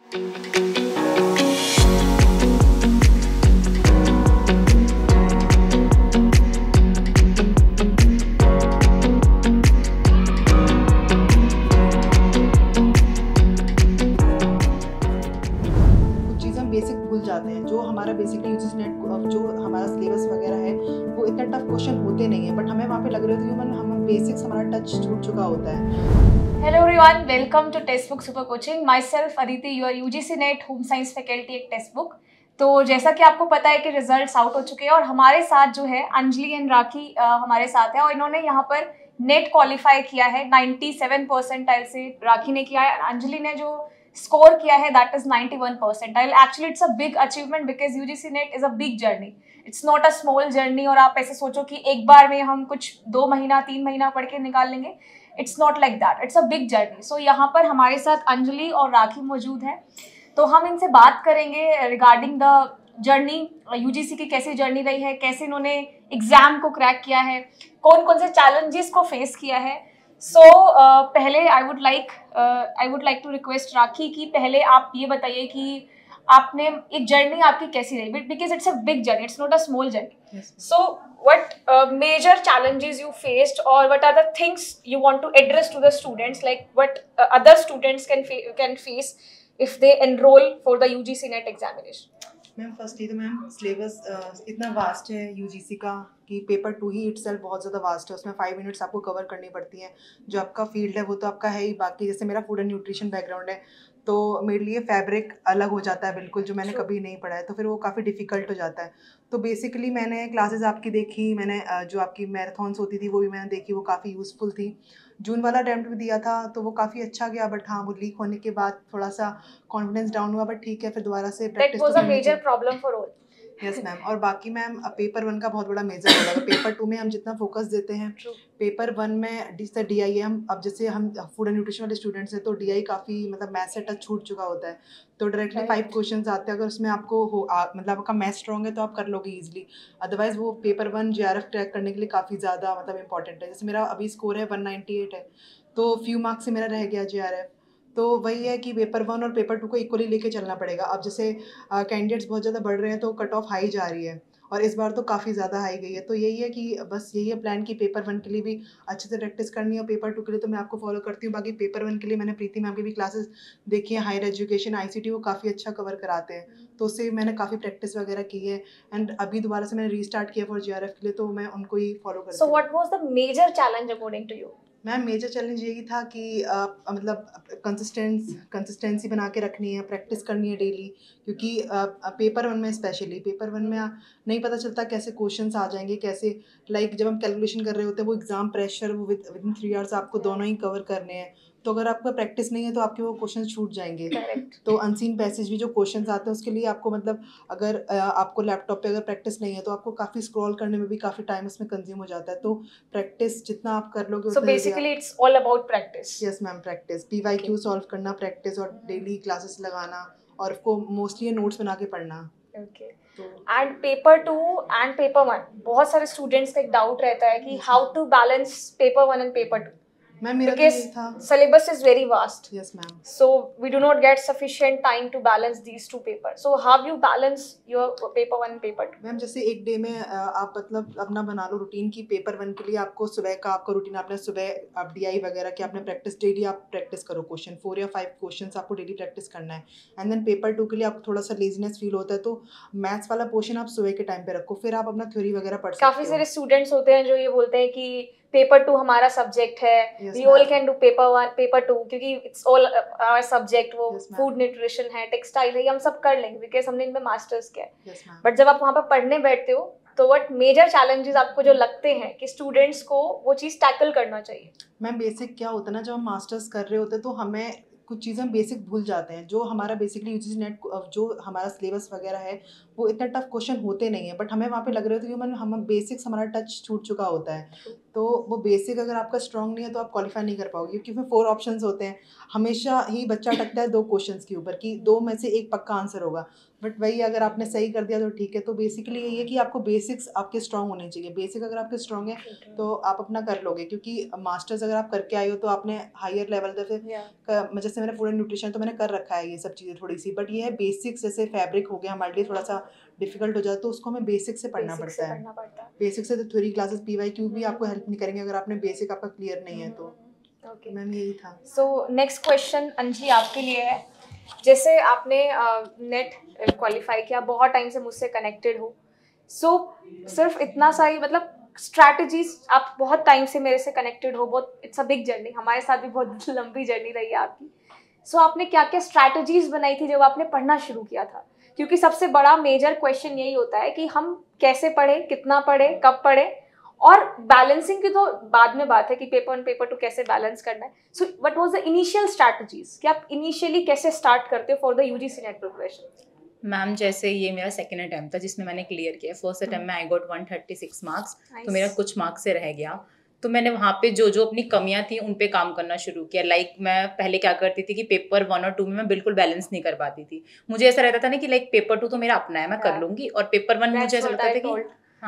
Basic भूल जाते हैं। जो हमारा बेसिकली यूजीसी नेट जो हमारा सिलेबस वगैरह है वो इतना टफ क्वेश्चन होते नहीं है, बट हमें वहाँ पे लग रहा होता है कि हम बेसिक्स हमारा टच छूट चुका होता है। Hello everyone, welcome to Testbook Super Coaching. Myself Aditi, your UGC NET Home Science faculty एक Testbook. तो जैसा कि आपको पता है कि रिजल्ट्स आउट हो चुके हैं और हमारे साथ जो है अंजलि एंड राखी हमारे साथ है और इन्होंने यहाँ पर नेट क्वालिफाई किया है 97 परसेंटाइल से राखी ने किया है। अंजलि ने जो स्कोर किया है that is 91 percentile. Actually it's a big achievement because UGC NET is a big journey, it's not a small journey. और आप ऐसे सोचो कि एक बार में हम कुछ 2 महीना 3 महीना पढ़ के निकाल लेंगे, it's not like that, it's a big journey. So यहाँ पर हमारे साथ अंजलि और राखी मौजूद है, तो हम इनसे बात करेंगे रिगार्डिंग द जर्नी, यूजीसी की कैसी जर्नी रही है, कैसे इन्होंने एग्जाम को क्रैक किया है, कौन कौन से चैलेंजेस को फेस किया है। सो पहले I would like to request Rakhi कि पहले आप ये बताइए कि आपने एक जर्नी आपकी कैसी रही, because it's a big journey, it's not a small journey. So what major challenges you faced, or what are the things you want to address to the students, like what other students can face if they enroll for the UGC NET examination? Ma'am firstly तो ma'am syllabus इतना vast है UGC का कि paper 2 ही itself बहुत ज़्यादा vast है। उसमें 5 minutes आपको कवर करनी पड़ती हैं। जो आपका फील्ड है वो तो आपका है ही, बाकी जैसे मेरा फूड एंड न्यूट्रिशन बैकग्राउंड है तो मेरे लिए फैब्रिक अलग हो जाता है बिल्कुल, जो मैंने कभी नहीं पढ़ा है, तो फिर वो काफ़ी डिफ़िकल्ट हो जाता है। तो बेसिकली मैंने क्लासेस आपकी देखी, मैंने जो आपकी मैराथन्स होती थी वो भी मैंने देखी, वो काफ़ी यूज़फुल थी। जून वाला अटैम्प्ट भी दिया था तो वो काफ़ी अच्छा गया, बट हाँ वो लीक होने के बाद थोड़ा सा कॉन्फिडेंस डाउन हुआ, बट ठीक है फिर दोबारा से practice That was a major problem for all. Yes ma'am. और बाकी मैम पेपर 1 का बहुत बड़ा मेजर हो जाएगा। पेपर 2 में हम जितना फोकस देते हैं, पेपर 1 में जैसे DI है, हम अब जैसे हम फूड एंड न्यूट्रिशन वाले स्टूडेंट्स हैं तो DI काफ़ी मतलब मैथ से टच छूट चुका होता है, तो डायरेक्टली 5 क्वेश्चंस आते हैं। अगर उसमें आपको मतलब आपका मैथ स्ट्रॉन्ग है तो आप कर लोगे ईजिली, अदरवाइज वो पेपर 1 JRF क्रैक करने के लिए काफ़ी ज़्यादा मतलब इंपॉर्टेंट है। जैसे मेरा अभी स्कोर है 198 है, तो फ्यू मार्क्स से मेरा रह गया JRF। तो वही है कि पेपर 1 और पेपर 2 को इक्वली लेके चलना पड़ेगा। अब जैसे कैंडिडेट्स बहुत ज़्यादा बढ़ रहे हैं तो कट ऑफ हाई जा रही है, और इस बार तो काफ़ी ज़्यादा हाई गई है। तो यही है कि बस यही है प्लान कि पेपर 1 के लिए भी अच्छे से प्रैक्टिस करनी है, और पेपर 2 के लिए तो मैं आपको फॉलो करती हूँ। बाकी पेपर 1 के लिए मैंने प्रीति मैम की भी क्लासेस देखी है, हायर एजुकेशन ICT, वो काफ़ी अच्छा कवर कराते हैं, तो उससे मैंने काफ़ी प्रैक्टिस वगैरह की है। एंड अभी दोबारा से मैंने रीस्टार्ट किया फॉर JRF के लिए, तो मैं उनको ही फॉलो करती हूँ। So what was the major challenge according to you? Ma'am major challenge यही था कि मतलब कंसिस्टेंसी बना के रखनी है, प्रैक्टिस करनी है डेली, क्योंकि पेपर 1 में स्पेशली पेपर 1 में नहीं पता चलता कैसे क्वेश्चंस आ जाएंगे, कैसे लाइक जब हम कैलकुलेशन कर रहे होते हैं वो एग्ज़ाम प्रेशर, वो विदिन 3 आवर्स आपको दोनों ही कवर करने हैं। तो अगर आपका प्रैक्टिस नहीं है तो आपके वो क्वेश्चन छूट जाएंगे। तो अनसीन पैसेज भी जो क्वेश्चंस आते हैं उसके लिए आपको मतलब अगर आपको लैपटॉप पे अगर प्रैक्टिस नहीं है तो आपको काफ़ी स्क्रॉल करने में भी काफ़ी टाइम उसमें कंज्यूम हो जाता है। तो प्रैक्टिस जितना आप कर लोगे So basically it's all about practice. Yes ma'am, practice PYQ solve करना, प्रैक्टिस और डेली क्लासेस लगाना, और उसको मोस्टली नोट्स बना के पढ़ना। Okay. And paper 2 and paper 1, बहुत सारे स्टूडेंट्स का एक डाउट रहता है कि how to balance paper 1 and paper 2. Ma'am मेरा तो Because यही था, syllabus is very vast. यस मैम। So we do not get sufficient time to balance these two papers. So how you balance your paper 1 and paper 2? Ma'am जैसे एक day में आप मतलब अपना बना लो रूटीन की पेपर 1 के लिए आपको सुबह का आपका रूटीन, आपने सुबह आप DI वगैरह की आपने प्रैक्टिस डेली आप प्रैक्टिस करो, क्वेश्चन 4 या 5 क्वेश्चंस आपको डेली प्रैक्टिस करना है। एंड देन पेपर 2 के लिए आपको थोड़ा सा लेजीनेस फील होता है तो मैथ्स वाला पोर्शन आप सुबह के टाइम पे रखो, फिर आप अपना थ्योरी वगैरह पढ़ सकते हो। काफी सारे स्टूडेंट्स होते हैं जो ये बोलते हैं कि पेपर 2 हमारा सब्जेक्ट है, we all can do paper 1 paper 2 क्योंकि इट्स ऑल आवर सब्जेक्ट, वो फूड न्यूट्रिशन है, टेक्सटाइल है, ये हम सब कर लेंगे बिकॉज हमने इनमें मास्टर्स किया है। बट जब आप वहाँ पर पढ़ने बैठते हो तो व्हाट मेजर चैलेंजेस आपको जो लगते हैं कि स्टूडेंट्स को वो चीज़ टैकल करना चाहिए? मैम बेसिक क्या होता है ना, जब हम मास्टर्स कर रहे होते हैं तो हमें कुछ चीज़ें हम बेसिक भूल जाते हैं। जो हमारा बेसिकली यूजीसी नेट जो हमारा सिलेबस वगैरह है वो इतना टफ क्वेश्चन होते नहीं है, बट हमें वहाँ पे लग रहे होते कि हम बेसिक्स हमारा टच छूट चुका होता है। तो वो बेसिक अगर आपका स्ट्रांग नहीं है तो आप क्वालिफाई नहीं कर पाओगे, क्योंकि उसमें 4 ऑप्शंस होते हैं। हमेशा ही बच्चा अटकता है 2 क्वेश्चंस के ऊपर कि 2 में से एक पक्का आंसर होगा, बट वही अगर आपने सही कर दिया तो ठीक है। तो बेसिकली ये है कि आपको बेसिक्स आपके स्ट्रांग होने चाहिए। बेसिक अगर आपके स्ट्रांग है तो आप अपना कर लोगे, क्योंकि मास्टर्स अगर आप करके आए हो तो आपने हायर लेवल जैसे मैंने फूड एंड न्यूट्रिशन तो मैंने कर रखा है ये सब चीज़ें थोड़ी सी, बट ये है बेसिक्स, जैसे फैब्रिक हो गया हमारे लिए थोड़ा सा डिफिकल्ट हो जाता है, तो उसको हमें बेसिक से पढ़ना पड़ता है। बेसिक से तो थ्योरी क्लासेस PYQ भी आपको हेल्प नहीं करेंगे अगर आपने बेसिक आपका क्लियर नहीं है तो। ओके मैम यही था। सो नेक्स्ट क्वेश्चन अंजलि आपके लिए है। जैसे आपने नेट क्वालिफाई किया, बहुत टाइम से मुझसे कनेक्टेड हो, सो सिर्फ इतना सा ही मतलब स्ट्रैटेजीज, आप बहुत टाइम से मेरे से कनेक्टेड हो, बहुत इट्स अ बिग जर्नी, हमारे साथ भी बहुत लंबी जर्नी रही है आपकी। सो आपने क्या क्या स्ट्रैटेजीज बनाई थी जब आपने पढ़ना शुरू किया था? क्योंकि सबसे बड़ा मेजर क्वेश्चन यही होता है कि हम कैसे पढ़े, कितना पढ़े, कब पढ़े, और बैलेंसिंग की तो बाद में बात है कि पेपर 1 पेपर 2 कैसे बैलेंस करना है। So what was the initial strategies कि आप इनिशियली कैसे स्टार्ट करते हो for the UGC NET preparation? Ma'am जैसे ये मेरा सेकंड अटेम्प्ट था जिसमें मैंने क्लियर किया। फर्स्ट अटेम्प्ट में आई गॉट 136 मार्क्स, तो मेरा कुछ मार्क्स से रह गया। तो मैंने वहाँ पे जो जो अपनी कमियां थी उन पे काम करना शुरू किया। लाइक मैं पहले क्या करती थी कि पेपर 1 और 2 में मैं बिल्कुल बैलेंस नहीं कर पाती थी। मुझे ऐसा रहता था ना कि लाइक पेपर 2 तो मेरा अपना है, मैं कर लूंगी, और पेपर 1 मुझे ऐसा लगता था कि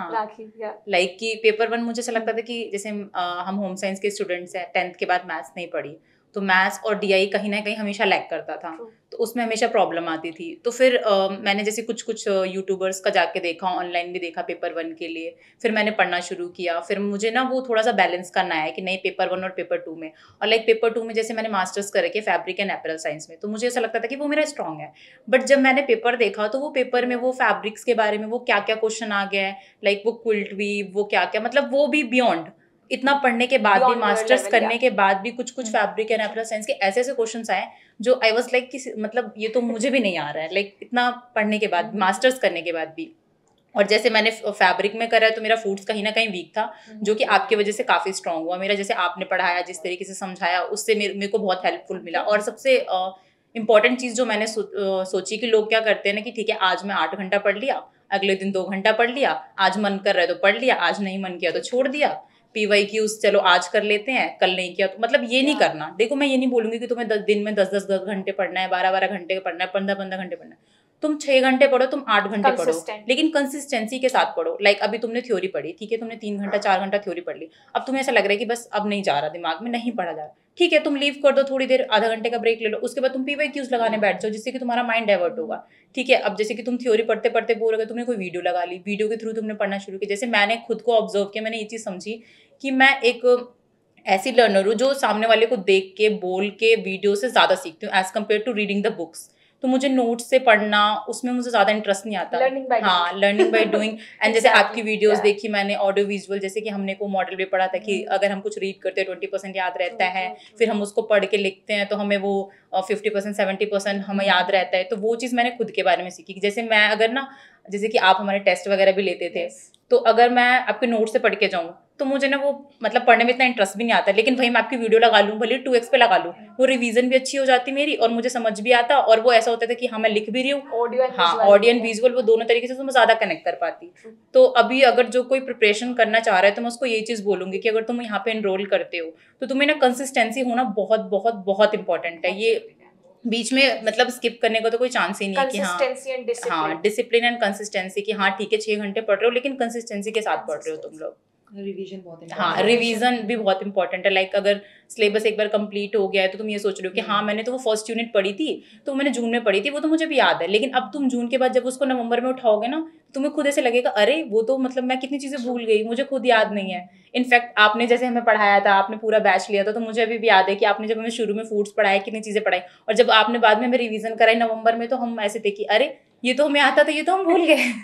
लाइक कि पेपर 1 मुझे ऐसा लगता था कि जैसे हम होम साइंस के स्टूडेंट्स हैं, 10th के बाद मैथ्स नहीं पढ़ी, तो मैथ्स और DI कहीं ना कहीं हमेशा लैग करता था, तो उसमें हमेशा प्रॉब्लम आती थी। तो फिर मैंने जैसे कुछ कुछ यूट्यूबर्स का जाके देखा, ऑनलाइन भी देखा पेपर 1 के लिए, फिर मैंने पढ़ना शुरू किया। फिर मुझे ना वो थोड़ा सा बैलेंस करना है कि नहीं पेपर 1 और पेपर 2 में, और लाइक पेपर 2 में जैसे मैंने मास्टर्स कर रखे फैब्रिक एंड अपैरल साइंस में, तो मुझे ऐसा लगता था कि वो मेरा स्ट्रॉन्ग है। बट जब मैंने पेपर देखा तो वो पेपर में वो फैब्रिक्स के बारे में वो क्या क्या क्वेश्चन आ गया है, लाइक वो क्विल्ट वीव, वो क्या क्या, मतलब वो भी बियॉन्ड, इतना पढ़ने के बाद भी, मास्टर्स करने के बाद भी कुछ कुछ फैब्रिक एंड अपैरल साइंस के ऐसे ऐसे क्वेश्चंस आए जो आई वाज लाइक कि मतलब ये तो मुझे भी नहीं आ रहा है, लाइक इतना पढ़ने के बाद, मास्टर्स करने के बाद भी। और जैसे मैंने फैब्रिक में करा है तो मेरा फूड्स कहीं ना कहीं वीक था, जो कि आपकी वजह से काफ़ी स्ट्रांग हुआ मेरा। जैसे आपने पढ़ाया, जिस तरीके से समझाया, उससे मेरे को बहुत हेल्पफुल मिला। और सबसे इंपॉर्टेंट चीज़ जो मैंने सोची कि लोग क्या करते हैं ना कि ठीक है आज मैं 8 घंटा पढ़ लिया, अगले दिन 2 घंटा पढ़ लिया, आज मन कर रहा है तो पढ़ लिया, आज नहीं मन किया तो छोड़ दिया। PYQs चलो आज कर लेते हैं, कल नहीं किया तो, मतलब ये नहीं करना। देखो मैं ये नहीं बोलूंगी कि तुम्हें 10 दिन में 10 घंटे पढ़ना है, 12 घंटे पढ़ना है, 15 घंटे पढ़ना है। तुम 6 घंटे पढ़ो, तुम 8 घंटे पढ़ो, लेकिन कंसिस्टेंसी के साथ पढ़ो। लाइक अभी तुमने थ्योरी पढ़ी, ठीक है, तुमने 3 घंटा 4 घंटा थ्योरी पढ़ ली, अब तुम्हें ऐसा लग रहा है कि बस अब नहीं जा रहा, दिमाग में नहीं पढ़ा जा रहा, ठीक है, तुम लीव कर दो, थोड़ी देर आधा घंटे का ब्रेक ले लो, उसके बाद तुम PYQs लगाने बैठ जाओ, जिससे कि तुम्हारा माइंड डाइवर्ट होगा। ठीक है, अब जैसे कि तुम थ्योरी पढ़ते पढ़ते बोर हो गए, तुमने कोई वीडियो लगा ली, वीडियो के थ्रू तुमने पढ़ना शुरू किया। जैसे मैंने खुद को ऑब्जर्व किया, मैंने ये चीज़ समझी कि मैं एक ऐसी लर्नर हूँ जो सामने वाले को देख के, बोल के, वीडियो से ज़्यादा सीखती हूँ as compare to reading the books. तो मुझे नोट्स से पढ़ना, उसमें मुझे ज़्यादा इंटरेस्ट नहीं आता। Learning by doing. एंड जैसे आपकी वीडियोस देखी मैंने, ऑडियो विजुअल, जैसे कि हमने को मॉडल भी पढ़ा था कि अगर हम कुछ रीड करते हैं 20% याद रहता है, फिर हम उसको पढ़ के लिखते हैं तो हमें वो 50% 70% हमें याद रहता है। तो वो चीज़ मैंने खुद के बारे में सीखी कि जैसे मैं अगर ना, जैसे कि आप हमारे टेस्ट वगैरह भी लेते थे, तो अगर मैं आपके नोट से पढ़ के जाऊँ तो मुझे ना वो मतलब पढ़ने में इतना इंटरेस्ट भी नहीं आता, लेकिन वही मैं आपकी वीडियो लगा लूँ, भले 2x पे लगा लूँ, वो रिवीजन भी अच्छी हो जाती मेरी और मुझे समझ भी आता। और वो ऐसा होता था कि हाँ मैं लिख भी रही हूँ, ऑडियो एंड विजुअल, वो दोनों तरीके से तो मैं ज़्यादा कनेक्ट कर पाती। तो अभी अगर जो कोई प्रिपरेशन करना चाह रहा है तो मैं उसको यही चीज़ बोलूँगी कि अगर तुम यहाँ पे एनरोल करते हो तो तुम्हें ना कंसिस्टेंसी होना बहुत बहुत बहुत इंपॉर्टेंट है। ये बीच में मतलब स्किप करने का तो कोई चांस ही नहीं है कि हाँ डिसिप्लिन एंड कंसिस्टेंसी, कि हाँ ठीक है 6 घंटे पढ़ रहे हो लेकिन कंसिस्टेंसी के साथ पढ़ रहे हो तुम लोग। रिवीजन बहुत हाँ, रिवीजन भी बहुत इंपॉर्टेंट है। लाइक अगर सिलेबस एक बार कंप्लीट हो गया है तो तुम ये सोच रहे हो कि हाँ मैंने तो वो फर्स्ट यूनिट पढ़ी थी, तो मैंने जून में पढ़ी थी, वो तो मुझे भी याद है, लेकिन अब तुम जून के बाद जब उसको नवंबर में उठाओगे ना, तुम्हें खुद ऐसे लगेगा अरे वो तो मतलब मैं कितनी चीज़ें भूल गई, मुझे खुद याद नहीं है। इनफैक्ट आपने जैसे हमें पढ़ाया था, आपने पूरा बैच लिया था, तो मुझे अभी भी याद है कि आपने जब हमें शुरू में फूड्स पढ़ाया, कितनी चीज़ें पढ़ाई, और जब आपने बाद में हमें रिवीजन कराई नवंबर में, तो हम ऐसे थे कि अरे ये तो हमें आता था, ये तो हम भूल गए।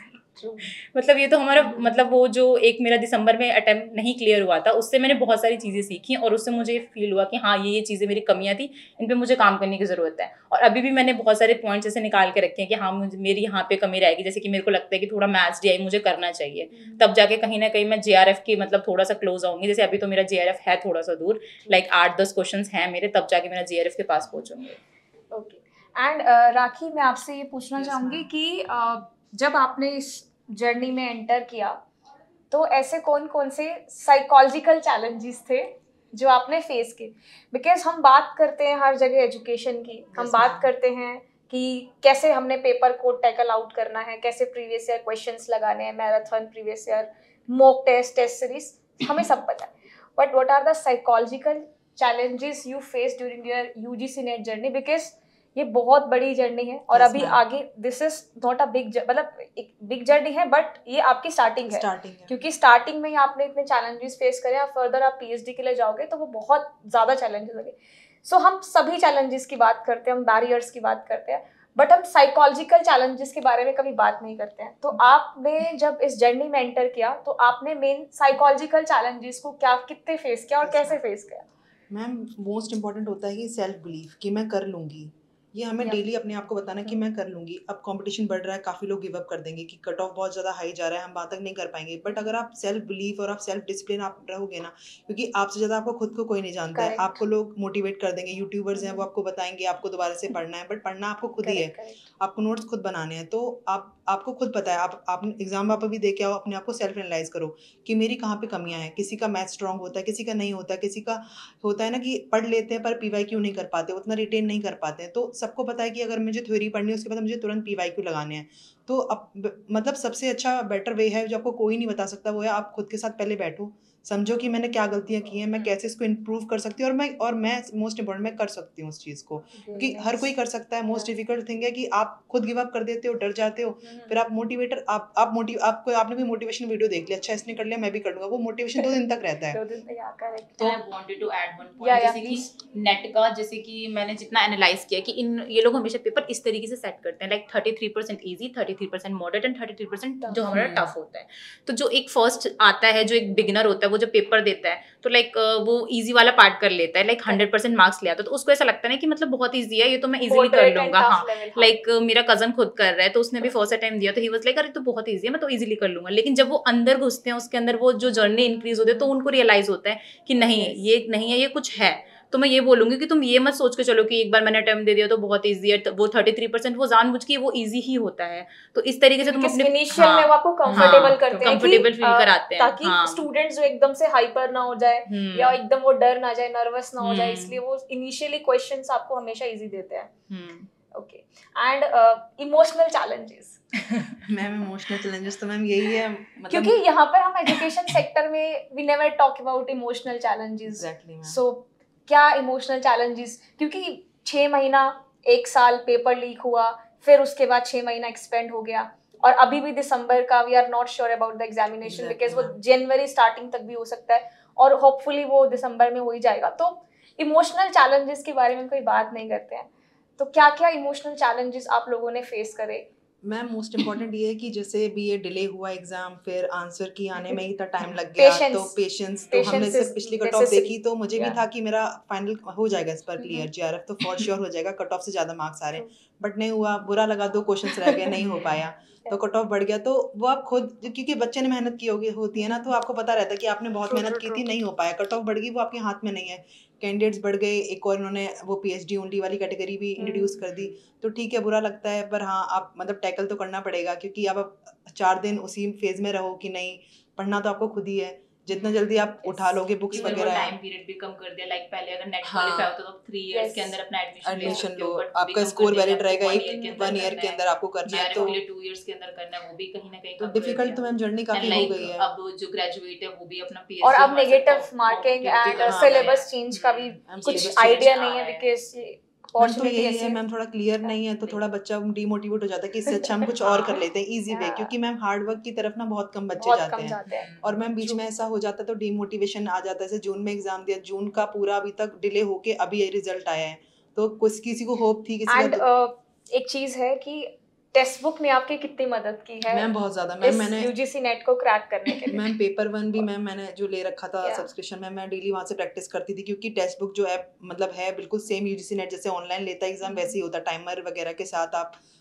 मतलब ये तो हमारा मतलब वो जो एक मेरा दिसंबर में अटेम्प्ट नहीं क्लियर हुआ था, उससे मैंने बहुत सारी चीज़ें सीखी और उससे मुझे फील हुआ कि हाँ ये चीज़ें मेरी कमियां थी, इन पे मुझे काम करने की ज़रूरत है। और अभी भी मैंने बहुत सारे पॉइंट्स ऐसे निकाल के रखे हैं कि हाँ मेरी यहाँ पे कमी रहेगी, जैसे कि मेरे को लगता है कि थोड़ा मैथ्स DI मुझे करना चाहिए, तब जाके कहीं ना कहीं मैं JRF की मतलब थोड़ा सा क्लोज आऊँगी। जैसे अभी तो मेरा JRF है थोड़ा सा दूर, लाइक 8-10 क्वेश्चन हैं मेरे, तब जाके मेरा JRF के पास पहुँचूंगी। ओके। एंड राखी, मैं आपसे ये पूछना चाहूँगी कि जब आपने इस जर्नी में एंटर किया तो ऐसे कौन कौन से साइकोलॉजिकल चैलेंजेस थे जो आपने फेस किए? बिकॉज हम बात करते हैं हर जगह एजुकेशन की, हम बात करते हैं कि कैसे हमने पेपर को टैकल आउट करना है, कैसे प्रीवियस ईयर क्वेश्चंस लगाने हैं, marathon, previous year mock test, test series, हमें सब पता है. But what are the psychological challenges you face during your UGC NET journey? Because ये बहुत बड़ी जर्नी है और Yes, अभी ma'am. आगे this is not a big, मतलब एक बिग जर्नी है बट ये आपकी स्टार्टिंग है. क्योंकि स्टार्टिंग में ही आपने इतने चैलेंजेस फेस करे, आप फर्दर आप PhD के लिए जाओगे तो वो बहुत ज़्यादा चैलेंजेस लगे. सो हम सभी चैलेंजेस की बात करते हैं, हम बैरियर्स की बात करते हैं, बट हम साइकोलॉजिकल चैलेंजेस के बारे में कभी बात नहीं करते हैं. तो आपने जब इस जर्नी में एंटर किया तो आपने मेन साइकोलॉजिकल चैलेंजेस को क्या, कितने फेस किया और कैसे फेस किया? मैम मोस्ट इम्पॉर्टेंट होता है कि सेल्फ बिलीफ कि मैं कर लूँगी. ये हमें डेली अपने आप को बताना कि मैं कर लूँगी. अब कंपटीशन बढ़ रहा है, काफ़ी लोग गिव अप कर देंगे कि कट ऑफ बहुत ज़्यादा हाई जा रहा है, हम वहाँ तक नहीं कर पाएंगे. बट अगर आप सेल्फ बिलीफ और आप सेल्फ डिसिप्लिन आप रहोगे ना, क्योंकि आपसे ज़्यादा आपको खुद को कोई नहीं जानता है. आपको लोग मोटिवेट कर देंगे, यूट्यूबर्स हैं वो आपको बताएंगे आपको दोबारा से पढ़ना है, बट पढ़ना आपको खुद ही है. आपको नोट्स खुद बनाने हैं. तो आपको खुद पता है. आप एग्जाम आप अभी दे के आओ, अपने आप को सेल्फ एनालाइज करो कि मेरी कहाँ पे कमियाँ हैं. किसी का मैथ स्ट्रांग होता है, किसी का नहीं होता, किसी का होता है ना कि पढ़ लेते हैं पर PYQ नहीं कर पाते, उतना रिटेन नहीं कर पाते हैं. तो सबको पता है कि अगर मुझे थ्योरी पढ़नी है उसके बाद मुझे तुरंत PYQ लगाने हैं. तो अब मतलब सबसे अच्छा बेटर वे है जो आपको कोई नहीं बता सकता, वो है आप खुद के साथ पहले बैठो, समझो कि मैंने क्या गलतियां की हैं, मैं कैसे इसको इम्प्रूव कर सकती हूँ, और मैं मोस्ट इम्पोर्टेंट मैं कर सकती हूँ उस चीज़ को, क्योंकि हर कोई कर सकता है. मोस्ट डिफिकल्ट थिंग है कि आप खुद गिव अप कर देते हो, डर जाते हो, फिर आप मोटिवेटर आपको आपने भी मोटिवेशन वीडियो देख लिया, अच्छा इसने कर लिया मैं भी कर लूंगा, वो मोटिवेशन 2 दिन तक रहता है. तो I wanted to add one point, जैसे कि नेट का, जैसे कि मैंने जितना एनालाइज किया कि ये लोग हमेशा पेपर इस तरीके से सेट करते हैं, लाइक 33% इजी, 33% मॉडरेट एंड 33% जो हमारा टफ होता है. तो जो एक फर्स्ट आता है, जो एक बिगिनर होता है, वो जो पेपर देता है तो लाइक वो इजी वाला पार्ट कर लेता है, लाइक 100% मार्क्स ले आता है, तो उसको ऐसा लगता है ना कि मतलब बहुत ईजी है ये, तो मैं इजीली कर लूंगा. हाँ, लाइक मेरा कजन खुद कर रहा है तो उसने भी फर्स्ट टाइम दिया तो ही वाज लाइक अरे तो बहुत ईजी है, मैं तो इजीली कर लूंगा. लेकिन जब वो अंदर घुसते हैं, उसके अंदर वो जो जर्नी इंक्रीज होती है, तो उनको रियलाइज होता है कि नहीं ये नहीं है, ये कुछ है. तो मैं ये बोलूंगी कि तुम ये मत सोच के चलो कि एक बार मैंने अटेम्प्ट दे दिया तो बहुत इजी है, वो 33% वो जानबूझ के वो इजी ही होता है. तो इस तरीके से तुम अपने इनिशियल में वो आपको कंफर्टेबल करते हैं, कंफर्टेबल फील कराते हैं, ताकि स्टूडेंट्स जो एकदम से हाइपर ना हो जाए या एकदम वो डर ना जाए, नर्वस ना हो जाए, इसलिए वो इनिशियली क्वेश्चंस आपको हमेशा इजी देते हैं. Okay. And emotional challenges. Ma'am emotional challenges तो मैम यही है, मतलब क्योंकि यहाँ पर हम एजुकेशन सेक्टर में we never talk about emotional challenges. Exactly ma'am. So क्या इमोशनल चैलेंजेस, क्योंकि 6 महीना 1 साल पेपर लीक हुआ, फिर उसके बाद 6 महीना एक्सपेंड हो गया, और अभी भी दिसंबर का we are not sure about the examination, because वो जनवरी स्टार्टिंग तक भी हो सकता है और होपफुली वो दिसंबर में हो ही जाएगा. तो इमोशनल चैलेंजेस के बारे में कोई बात नहीं करते हैं. तो क्या क्या इमोशनल चैलेंजेस आप लोगों ने फेस करे? मैम मोस्ट इम्पॉर्टेंट ये है कि जैसे भी ये डिले हुआ एग्जाम, फिर आंसर की आने में इतना टाइम लग गया, तो पेशेंस. तो हमने से पिछली कट ऑफ देखी तो मुझे भी था कि मेरा फाइनल हो जाएगा इस पर क्लियर, GRF तो फॉर श्योर हो जाएगा, कट ऑफ से ज़्यादा मार्क्स आ रहे हैं, बट नहीं हुआ. बुरा लगा, 2 क्वेश्चंस रह गए, नहीं हो पाया, तो कट ऑफ बढ़ गया. तो वो आप खुद, क्योंकि बच्चे ने मेहनत की होती है ना, तो आपको पता रहता है कि आपने बहुत मेहनत की थी, नहीं हो पाया, कट ऑफ बढ़ गई, वो आपके हाथ में नहीं है. कैंडिडेट्स बढ़ गए, एक और इन्होंने वो PhD ओनली वाली कैटेगरी भी इंट्रोड्यूस कर दी. तो ठीक है, बुरा लगता है, पर हाँ आप मतलब टैकल तो करना पड़ेगा, क्योंकि अब 4 दिन उसी फेज में रहो कि नहीं, पढ़ना तो आपको खुद ही है. जितना जल्दी आप उठा लोगे बुक्स वगैरह, टाइम पीरियड भी कम कर दिया, लाइक पहले अगर नेट क्वालिफाई होता तो 3 इयर्स के अंदर अपना एडमिशन लो, आपका स्कोर वैलिड रहेगा, 1 ईयर के अंदर आपको करना है, तो 2 इयर्स के अंदर करना है, वो भी कहीं ना कहीं तो डिफिकल्ट तो मैम जर्नी काफी हो गई है. अब जो ग्रेजुएट है वो भी अपना PhD, और अब negative marking and syllabus change का भी कुछ आइडिया नहीं है, बिकॉज तो यही है मैम, थोड़ा क्लियर नहीं है तो थोड़ा बच्चा डिमोटिवेट हो जाता है कि इससे अच्छा हम कुछ और कर लेते हैं इजी वे, क्योंकि मैम हार्ड वर्क की तरफ ना बहुत कम बच्चे जाते हैं. और मैम बीच में ऐसा हो जाता है तो डिमोटिवेशन आ जाता है. जैसे जून में एग्जाम दिया, जून का पूरा अभी तक डिले होके अभी ये रिजल्ट आया है, तो कुछ किसी को होप थी, किसी को. एक चीज है कि टेस्ट बुक ने आपकी कितनी मदद की है मैम? बहुत ज्यादा मैम. मैंने UGC नेट को क्रैक करने के लिए मैम पेपर 1 भी मैम मैंने जो ले रखा था सब्सक्रिप्शन में, मैं डेली वहाँ से प्रैक्टिस करती थी, क्योंकि टेस्ट बुक जो ऐप मतलब है बिल्कुल सेम UGC नेट जैसे ऑनलाइन लेता है एग्जाम वैसे ही होता है, टाइमर वगैरह के साथ आप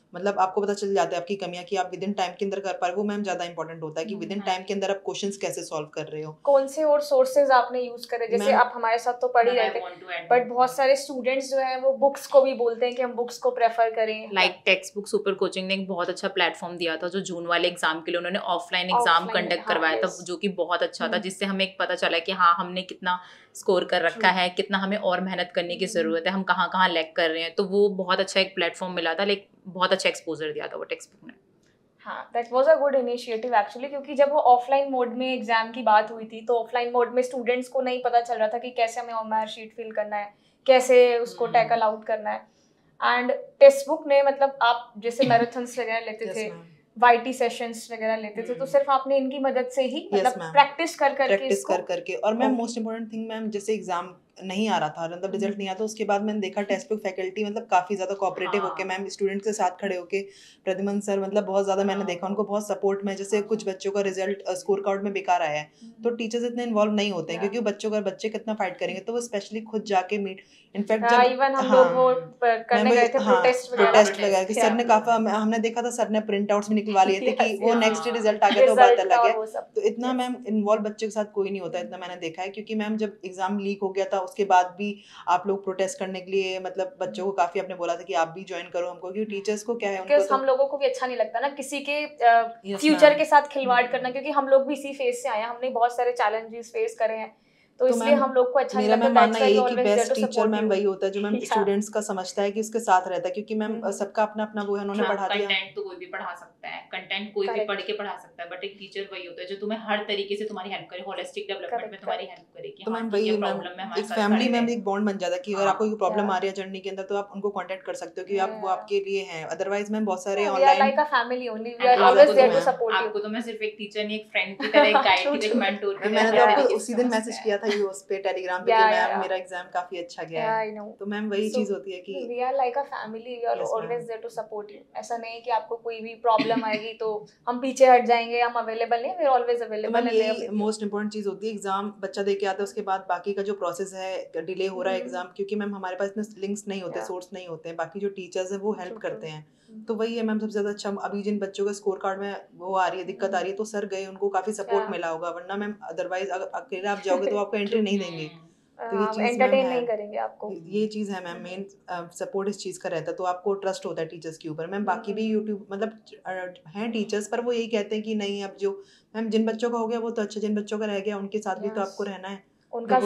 मतलब आपको पता चल जाता है आपकी कमियां कि आप विद इन टाइम के अंदर कर पा रहे हो, वो मैम ज़्यादा इंपॉर्टेंट होता है कि विद इन टाइम के अंदर आप क्वेश्चंस कैसे सॉल्व कर रहे हो। कौन से और सोर्सेज आपने यूज करे, जैसे आप हमारे साथ तो पढ़ ही रहे थे, बट बहुत सारे स्टूडेंट्स जो है वो बुक्स को भी बोलते हैं कि हम बुक्स को प्रेफर करें। Like text book super coaching ने एक बहुत अच्छा प्लेटफॉर्म दिया था, जो जून वाले एग्जाम के लिए उन्होंने ऑफलाइन एग्जाम कंडक्ट करवाया था, जो कि बहुत अच्छा था, जिससे हमें पता चला कि हाँ हमने कितना स्कोर कर रखा है, कितना हमें और मेहनत करने की जरूरत है, हम कहाँ कहाँ लैग कर रहे हैं। तो वो बहुत अच्छा एक प्लेटफॉर्म मिला था, लाइक बहुत अच्छा एक्सपोजर दिया था वो टेक्स्ट बुक ने। हाँ, that was a good initiative actually, क्योंकि जब वो ऑफलाइन मोड में एग्जाम की बात हुई थी तो ऑफलाइन मोड में स्टूडेंट्स को नहीं पता चल रहा था कि कैसे हमें ओएमआर शीट फिल करना है, कैसे उसको टैकल आउट करना है। एंड टेक्स्ट बुक ने, मतलब आप जैसे मैराथन्स वगैरह लेते थे, वाईटी सेशंस वगैरह लेते थे, तो सिर्फ आपने इनकी मदद से ही मतलब प्रैक्टिस कर करके और ma'am most important thing ma'am, जैसे एग्जाम नहीं आ रहा था, मतलब रिजल्ट नहीं आता, उसके बाद मैंने देखा टेस्ट बुक फैकल्टी मतलब काफी ज्यादा कोऑपरेटिव होके मैम स्टूडेंट्स के साथ खड़े होके, प्रद्युमन सर मतलब बहुत ज्यादा मैंने देखा उनको बहुत सपोर्ट में, जैसे कुछ बच्चों का रिजल्ट स्कोर कार्ड में बेकार आया है तो टीचर्स इतने इन्वॉल्व नहीं होते हैं, क्योंकि बच्चों का बच्चे कितना फाइट करेंगे, तो वो स्पेशली खुद जाके मीट, इनफैक्ट जब इवन हम लोग वो करने गए थे प्रोटेस्ट वगैरह कि सर ने काफी, हमने देखा था सर ने प्रिंट आउट्स भी निकलवा लिए थे कि वो नेक्स्ट रिजल्ट आ गया तो बात अलग है। तो इतना मैम इन्वॉल्व बच्चे के साथ कोई नहीं होता, इतना मैंने देखा है, क्योंकि मैम जब एग्जाम लीक हो गया था उसके बाद भी आप लोग प्रोटेस्ट करने के लिए, मतलब बच्चों को काफी आपने बोला था कि आप भी ज्वाइन करो हमको, क्योंकि टीचर्स को क्या है उनको तो हम लोगों को भी अच्छा नहीं लगता ना किसी के फ्यूचर के साथ खिलवाड़ करना, क्योंकि हम लोग भी इसी फेज से आए हैं, हमने बहुत सारे चैलेंजेस फेस करे हैं, तो इसलिए हम लोग को अच्छा नहीं लगता। मेरा मानना यही कि बेस्ट टीचर मैम वही होता है जो मैम स्टूडेंट्स का समझता है कि उसके साथ रहता है, क्योंकि मैम सबका अपना अपना वो है, उन्होंने पढ़ा दिया। कंटेंट तो कोई भी पढ़ा सकता है, कंटेंट कोई भी पढ़ के पढ़ा सकता है, बट एक टीचर वही होता है जो तुम्हें हर तरीके से तुम्हारी हेल्प करे, होलिस्टिक डेवलपमेंट में तुम्हारी हेल्प करे कि तो मैम वही एक फैमिली में एक बॉन्ड बन जाता है कि अगर आपको कोई प्रॉब्लम आ रही है जर्नी के अंदर तो आप उनको कांटेक्ट कर सकते हो कि आप वो आपके लिए हैं, अदरवाइज मैम बहुत सारे online like a family only, we are always there to support you. आपको तो मैं सिर्फ एक टीचर नहीं, एक फ्रेंड की तरह, एक गाइड की तरह, एक मेंटोर की तरह। मैंने तो आपको उसी दिन मैसेज किया था यूएस पे टेलीग्राम पे कि मैम मेरा एग्जाम काफी अच्छा गया है, तो मैम वही चीज होती है कि we are like a family, we are always there to support you. ऐसा नहीं कि आपको कोई भी प्रॉब्लम आएगी तो हम पीछे हट जाएंगे, हम अवेलेबल नहीं, वी आर ऑलवेज अवेलेबल। ये मोस्ट इंपोर्टेंट चीज होती है, एग्जाम बच्चा दे के आता है उसके बाद बाकी का जो प्रोसेस है, डिले हो रहा है एग्जाम, क्योंकि मैम हमारे पास इतने लिंक्स नहीं होते, सोर्स नहीं होते हैं, बाकी जो टीचर्स हैं वो हेल्प करते हैं, तो वही है मैम सबसे ज्यादा अच्छा। अभी जिन बच्चों का स्कोर कार्ड में वो आ रही है, दिक्कत आ रही है, तो सर गए, उनको काफी सपोर्ट मिला होगा, वरना मैम अदरवाइज अकेले आप जाओगे तो आपको एंट्री नहीं देंगे, तो ये चीज एंटरटेन नहीं करेंगे आपको, ये चीज है मैम, मेन सपोर्ट इस चीज का रहता है, तो आपको ट्रस्ट होता है टीचर्स के ऊपर। मैम बाकी भी यूट्यूब मतलब हैं टीचर्स, पर वो यही कहते हैं कि नहीं, अब जो मैम जिन बच्चों का हो गया वो तो अच्छा, जिन बच्चों का रह गया उनके साथ भी तो आपको रहना है, उनका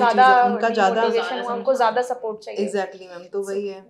ज्यादा सपोर्ट चाहिए। एग्जैक्टली मैम, तो वही है।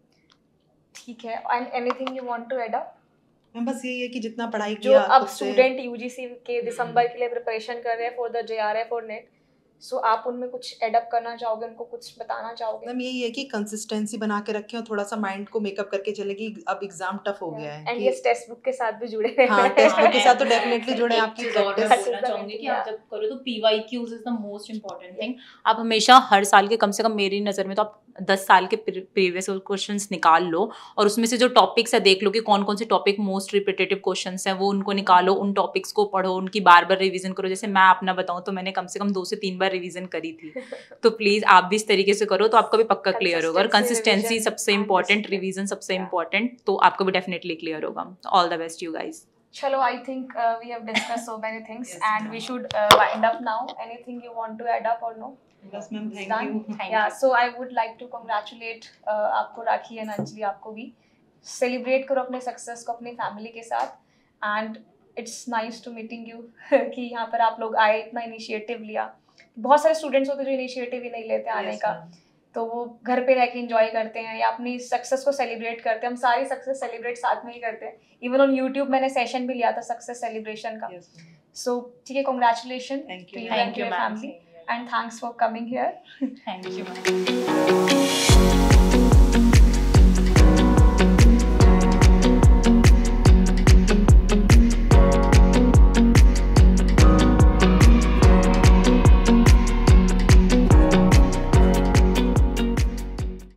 ठीक है, and anything you want to add up? Ma'am बस यही है कि जितना पढ़ाई किया, जो अब स्टूडेंट यूजीसी के दिसंबर के लिए प्रिपरेशन कर रहे हैं फॉर द जेआरएफ और नेट, सो आप उनमें कुछ एडअप करना चाहोगे, उनको कुछ बताना चाहोगे? मैम यही है कि कंसिस्टेंसी बना के रखें और थोड़ा सा माइंड को मेकअप करके चले कि अब एग्जाम टफ हो गया है, एंड ये टेक्स्ट बुक के साथ भी जुड़े हैं। हाँ, टेक्स्ट बुक के साथ तो डेफिनेटली जुड़े हैं। आपकी प्रैक्टिस बोलना चाहूंगी कि आप जब करो तो PYQs is the most important thing. आप हमेशा हर साल के कम से कम, मेरी नज़र में तो आप 10 साल के प्रीवियस क्वेश्चंस निकाल लो और उसमें से जो टॉपिक्स है देख लो कि कौन कौन से टॉपिक मोस्ट रिपीटेटिव क्वेश्चंस हैं, वो उनको निकालो, उन टॉपिक्स को पढ़ो, उनकी बार बार रिवीजन करो। जैसे मैं अपना बताऊं तो मैंने कम से कम 2 से 3 बार रिवीजन करी थी, तो प्लीज आप भी इस तरीके से करो तो आपका भी पक्का क्लियर होगा। और कंसिस्टेंसी सबसे इंपॉर्टेंट, रिवीजन सबसे इंपॉर्टेंट, तो आपको भी डेफिनेटली क्लियर होगा। All the best you guys. Chalo, I think we have discussed so many things, and we should wind up now. Anything you want to add up or no? Yes, ma'am. Thank you. Yeah, so I would like to congratulate आपको, राखी and Anjali, आपको भी celebrate करो अपने success को अपनी family के साथ, and it's nice to meeting you कि यहाँ पर आप लोग आए, इतना initiative लिया। बहुत सारे students होते हैं जो initiative ही नहीं लेते आने का, तो वो घर पे रह के इंजॉय करते हैं या अपनी सक्सेस को सेलिब्रेट करते हैं। हम सारी सक्सेस सेलिब्रेट साथ में ही करते हैं। इवन ऑन यूट्यूब मैंने सेशन भी लिया था सक्सेस सेलिब्रेशन का। सो ठीक है, congratulation to you and your family, and thanks for coming here. Thank you.